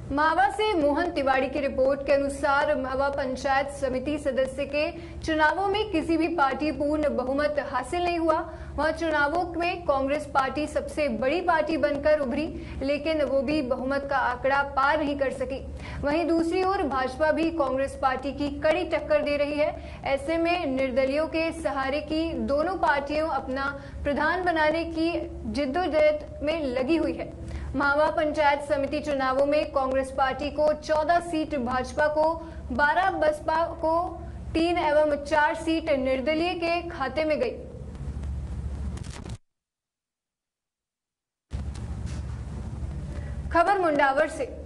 महावा से मोहन तिवारी की रिपोर्ट के अनुसार महावा पंचायत समिति सदस्य के चुनावों में किसी भी पार्टी पूर्ण बहुमत हासिल नहीं हुआ। वहां चुनावों में कांग्रेस पार्टी सबसे बड़ी पार्टी बनकर उभरी, लेकिन वो भी बहुमत का आंकड़ा पार नहीं कर सकी। वहीं दूसरी ओर भाजपा भी कांग्रेस पार्टी की कड़ी टक्कर दे रही है। ऐसे में निर्दलीयों के सहारे की दोनों पार्टियों अपना प्रधान बनाने की जिद्दोजहद में लगी हुई है। महावा पंचायत समिति चुनावों में कांग्रेस पार्टी को 14 सीट, भाजपा को 12, बसपा को 3 एवं 4 सीट निर्दलीय के खाते में गई। खबर मुंडावर से।